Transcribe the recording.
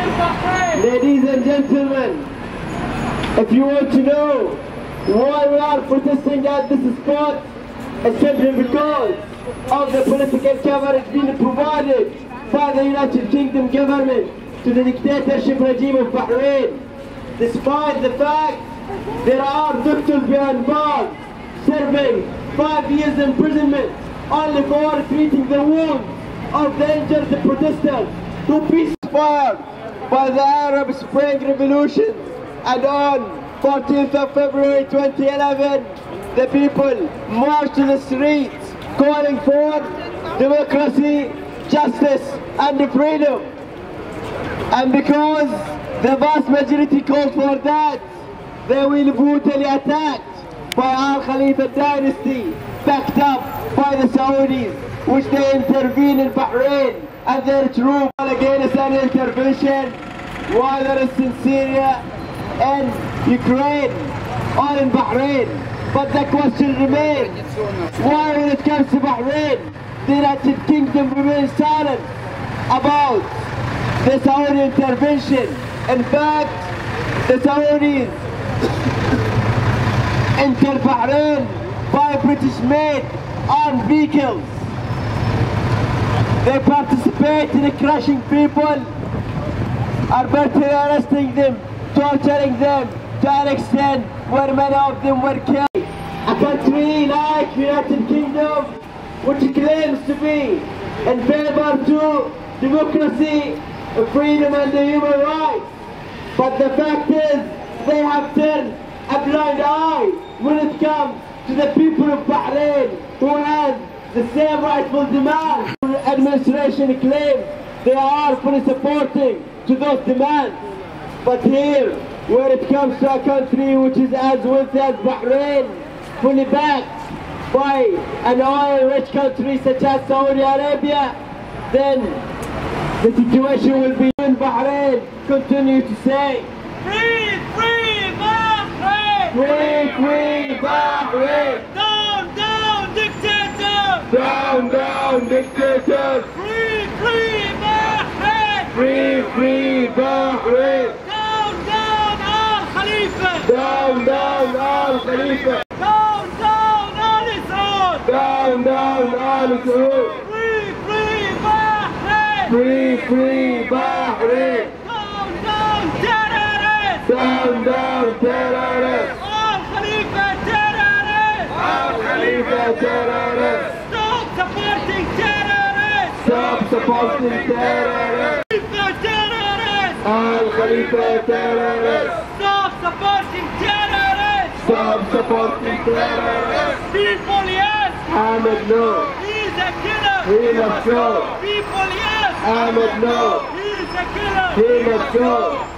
Ladies and gentlemen, if you want to know why we are protesting at this spot, it's simply because of the political coverage being provided by the United Kingdom government to the dictatorship regime of Bahrain. Despite the fact there are doctors behind bars serving 5 years imprisonment only for treating the wounds of the injured protesters who inspired by the Arab Spring Revolution. And on 14th of February 2011, the people marched to the streets calling for democracy, justice and freedom. And because the vast majority called for that, they will be brutally attacked by Al Khalifa dynasty, backed up by the Saudis, which they intervene in Bahrain and their troops against an intervention, whether it's in Syria and Ukraine or in Bahrain. But the question remains, why when it comes to Bahrain, the United Kingdom remains silent about the Saudi intervention? In fact, the Saudis enter Bahrain by British-made armed vehicles. They participate in crushing people, arbitrarily arresting them, torturing them to an extent where many of them were killed. A country like United Kingdom, which claims to be in favor to democracy, freedom and human rights, but the fact is they have turned a blind eye when it comes to the people of Bahrain, who has the same rightful demands. The administration claims they are fully supporting to those demands. But here, where it comes to a country which is as wealthy as Bahrain, fully backed by an oil-rich country such as Saudi Arabia, then the situation will be in Bahrain. Continue to say, free, free Bahrain! Free, free Bahrain! Down, down, dictators! Down, down, dictators! Free, free Bahrain! Free, free Bahrain! Down, down, Al Khalifa! Down, down, Al Khalifa! Down, down, Al Saud! Down, down, Al Saud! Free, free Bahrain! Free, free Bahrain! Down, down, terrorists! Down, down, terrorists! Al Khalifa terrorists! Al Khalifa terrorists! Stop supporting terrorists! Stop supporting terrorists! Khalifa terrorists! Al Khalifa terrorists! Stop supporting terrorists! Stop supporting terrorists! People, yes! Ahmed, no! He's a killer! He must go! People, yes! Ahmed, no! He's a killer! He must go!